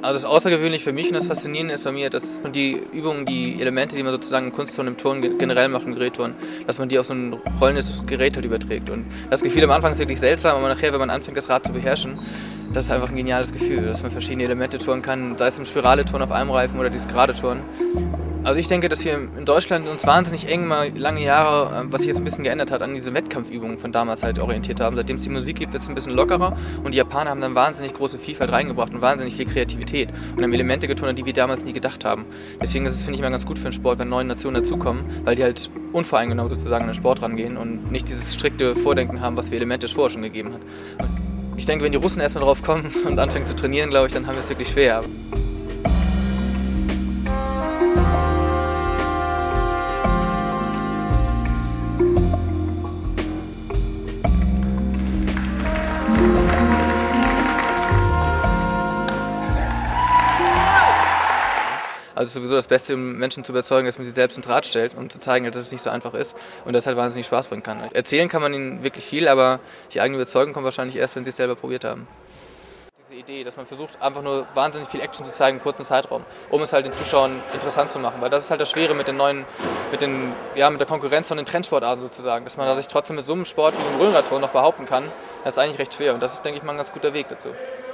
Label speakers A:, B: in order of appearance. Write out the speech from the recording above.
A: Also das Außergewöhnliche für mich und das Faszinierende ist bei mir, dass man die Übungen, die Elemente, die man sozusagen im Kunstturnen, im Turnen generell macht, im Gerätturnen, dass man die auf so ein rollendes Gerät halt überträgt. Und das Gefühl am Anfang ist wirklich seltsam, aber nachher, wenn man anfängt, das Rad zu beherrschen, das ist einfach ein geniales Gefühl, dass man verschiedene Elemente turnen kann, sei es im Spirale-Turnen auf einem Reifen oder dieses gerade Turnen. Also ich denke, dass wir in Deutschland uns wahnsinnig eng mal lange Jahre, was sich jetzt ein bisschen geändert hat, an diese Wettkampfübungen von damals halt orientiert haben. Seitdem es die Musik gibt, wird es ein bisschen lockerer und die Japaner haben dann wahnsinnig große Vielfalt reingebracht und wahnsinnig viel Kreativität und haben Elemente geturnt, an die wir damals nie gedacht haben. Deswegen ist es, finde ich, immer ganz gut für den Sport, wenn neue Nationen dazukommen, weil die halt unvoreingenommen sozusagen an den Sport rangehen und nicht dieses strikte Vordenken haben, was wir elementisch vorher schon gegeben hat. Ich denke, wenn die Russen erstmal drauf kommen und anfangen zu trainieren, glaube ich, dann haben wir es wirklich schwer. Also es ist sowieso das Beste, um Menschen zu überzeugen, dass man sie selbst ins Rad stellt und zu zeigen, dass es nicht so einfach ist und dass es halt wahnsinnig Spaß bringen kann. Erzählen kann man ihnen wirklich viel, aber die eigene Überzeugung kommt wahrscheinlich erst, wenn sie es selber probiert haben. Diese Idee, dass man versucht, einfach nur wahnsinnig viel Action zu zeigen im kurzen Zeitraum, um es halt den Zuschauern interessant zu machen. Weil das ist halt das Schwere mit der Konkurrenz von den Trendsportarten sozusagen, dass man sich trotzdem mit so einem Sport wie dem Röhnradturnen noch behaupten kann, das ist eigentlich recht schwer und das ist, denke ich mal, ein ganz guter Weg dazu.